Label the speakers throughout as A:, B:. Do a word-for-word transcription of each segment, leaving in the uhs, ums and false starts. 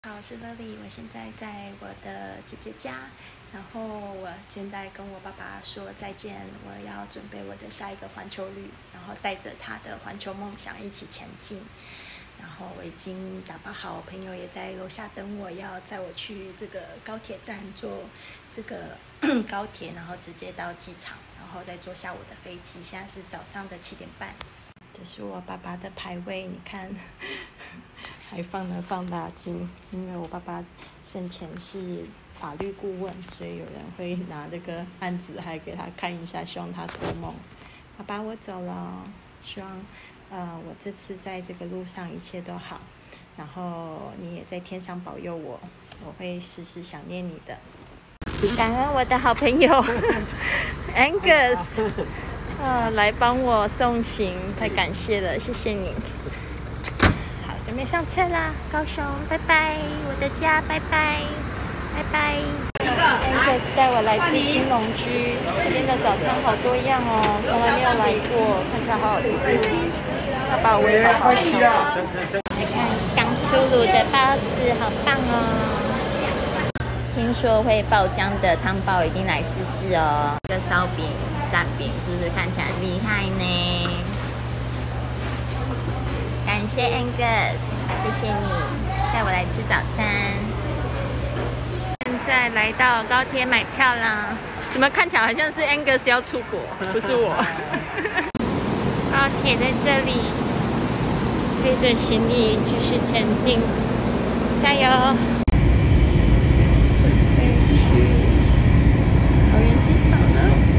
A: 好，我是乐丽，我现在在我的姐姐家，然后我现在跟我爸爸说再见，我要准备我的下一个环球旅，然后带着他的环球梦想一起前进。然后我已经打包好，朋友也在楼下等我，要载我去这个高铁站坐这个高铁，然后直接到机场，然后再坐下我的飞机。现在是早上的七点半。这是我爸爸的牌位，你看，还放了放大镜，因为我爸爸生前是法律顾问，所以有人会拿这个案子还给他看一下，希望他托梦。爸爸，我走了，希望呃我这次在这个路上一切都好，然后你也在天上保佑我，我会时时想念你的。感恩我的好朋友Angus。啊，来帮我送行，太感谢了，谢谢你。好，准备上车啦，高雄，拜拜，我的家，拜拜，拜拜。Angus 带我来自兴隆居，这边的早餐好多样哦，从来没有来过，看起来好好吃。他把我喂好好吃哦。来看刚出炉的包子，好棒哦。听说会爆浆的汤包，一定来试试哦。这个烧饼。大饼是不是看起来厉害呢？感谢 Angus， 谢谢你带我来吃早餐。现在来到高铁买票啦，怎么看起来好像是 Angus 要出国，不是我。高铁在这里，背着行李继续前进，加油！准备去桃园机场了。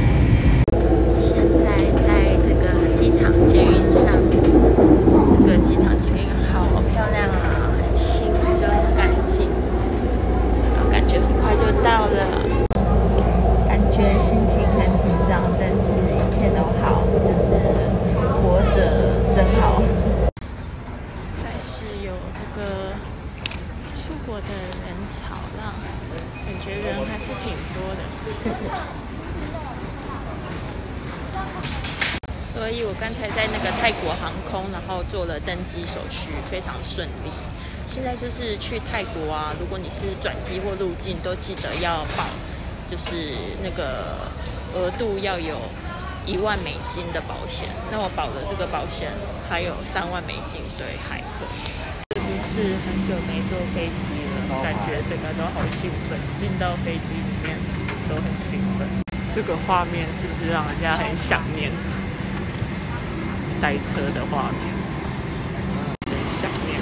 A: 捷运上，这个机场捷运好漂亮啊，很新又很干净，然后感觉很快就到了，感觉心情很紧张，但是一切都好，就是活着真好。开始有这个出国的人潮了，感觉人还是挺多的。所以我刚才在那个泰国航空，然后做了登机手续，非常顺利。现在就是去泰国啊，如果你是转机或入境，都记得要保，就是那个额度要有一万美金的保险。那我保的这个保险还有三万美金，所以还可以。是不是很久没坐飞机了？感觉整个都好兴奋，进到飞机里面都很兴奋。这个画面是不是让人家很想念？塞车的画面，很想念。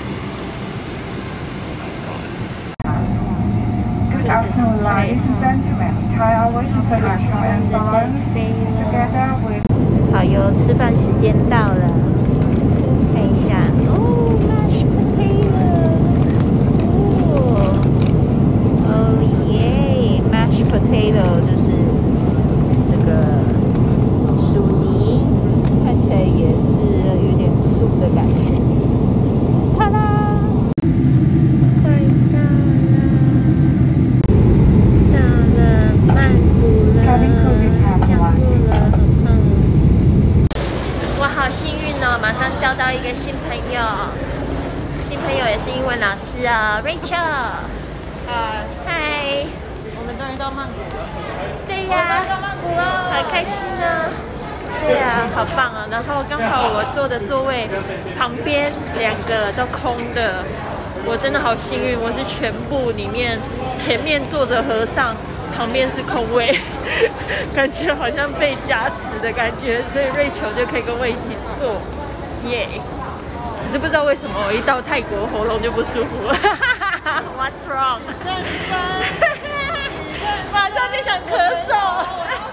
A: 这个是太好，慢慢的在飞了。好哟，吃饭时间到了，看一下哦 ，mashed potatoes， 哦，哦耶 ，mashed potato 就是这个薯泥。看起来也是有点素的感觉。啪啦，快到了，到了曼谷了，降落了，很棒。我好幸运哦，马上交到一个新朋友，新朋友也是英文老师啊 ，Rachel。啊，嗨。我们终于到曼谷了。对呀。我们到曼谷了，好开心啊！对啊，好棒啊！然后刚好我坐的座位旁边两个都空的，我真的好幸运，我是全部里面前面坐着和尚，旁边是空位，感觉好像被加持的感觉，所以瑞秋就可以跟我一起坐，耶、yeah ！只是不知道为什么我一到泰国喉咙就不舒服了，What's wrong？ 马上就想咳嗽。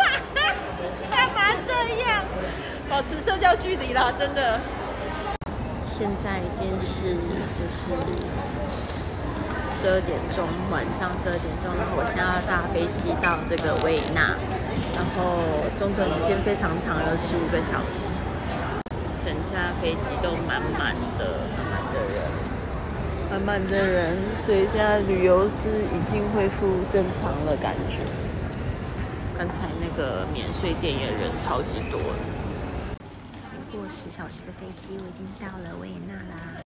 A: 保持社交距离啦，真的。现在已经是就是十二点钟，晚上十二点钟，然后我现在要搭飞机到这个维也纳，然后中转时间非常长，有十五个小时，整架飞机都满满的，满满的人，满满的人，所以现在旅游是已经恢复正常了感觉。刚才那个免税店也人超级多了。过十小时的飞机，我已经到了维也纳啦。